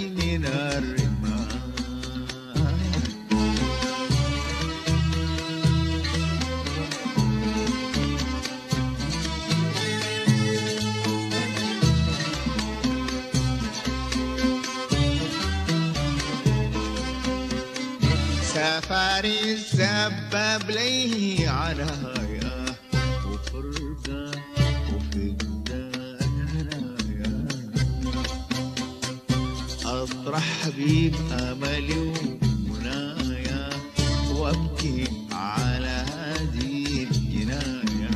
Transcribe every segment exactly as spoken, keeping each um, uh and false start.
من الرمال. سفري سبب لي عنايا وفرقة وفقدان هنايا، أطرح بيك أملي ومنايا وأبكي على هذه الجناية،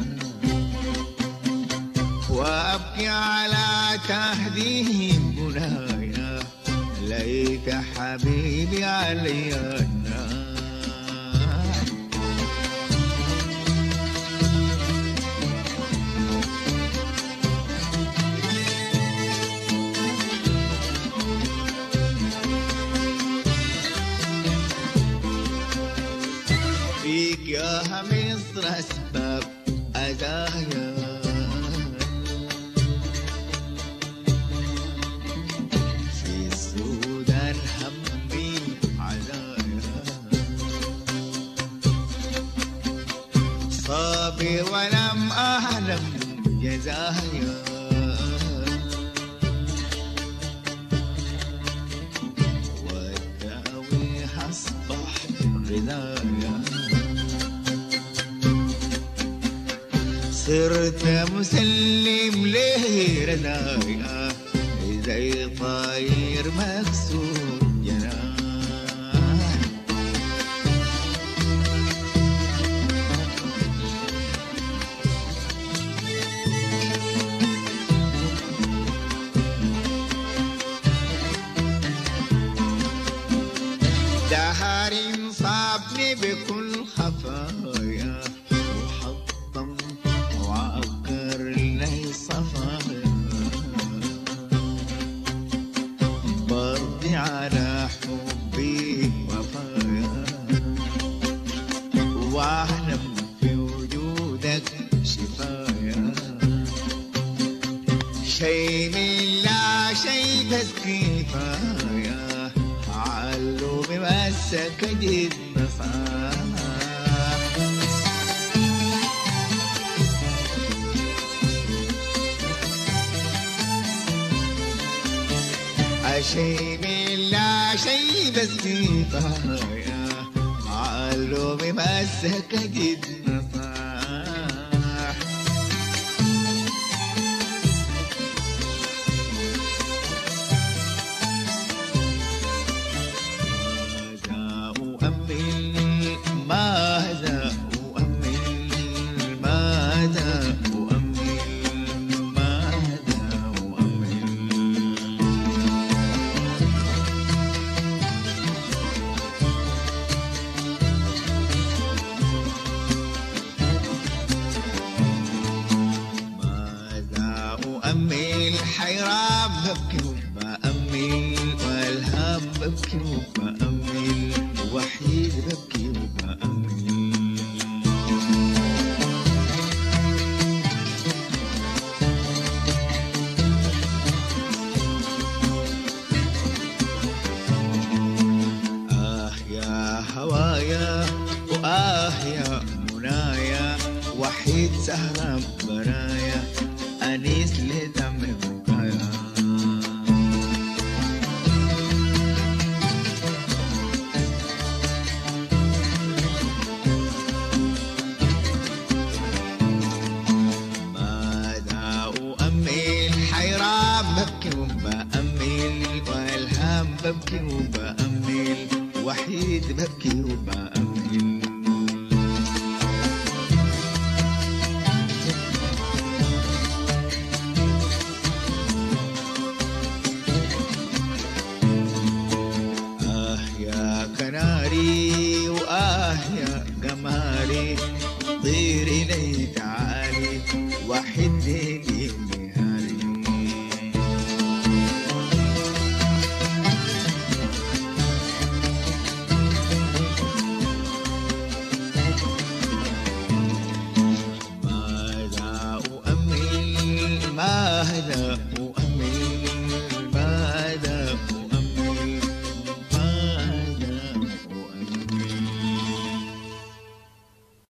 وأبكي على تهديه منايا. ليك حبيبي علي النار. فيك يا مصر أسباب أذايا، في السودان همي عزايا، صابر ولم أعلم جزايا، والداوي أصبح غذايا. صرت مسلم ليه رضايا، زي طاير مكسور جناح. دهر صابني بكل خفايا، وحطم وعكر لي صفايا، برضي على حبي وفايا، واعلم في وجودك شفايا. شي من لا شي بس كفايا، علومي مسك جد نصاح. شي من لا شي بس كفايا، علومي مسك جد نصاح. ماذا أؤمل ماذا أؤمل ماذا أؤمل. ماذا أؤمل حيران ببكي وبأمل، والهام ببكي وبأمل، وحيد ببكي وبأمل. آه يا هوايا وآه يا منايا، وحيد سهرة برايا، أنيس لدم بكايا. ببكي وبأمل، والهام ببكي وبأمل، وحيد ببكي وبأمل. آه يا كناري وآه يا قماري، طيري لي تعالي وحدي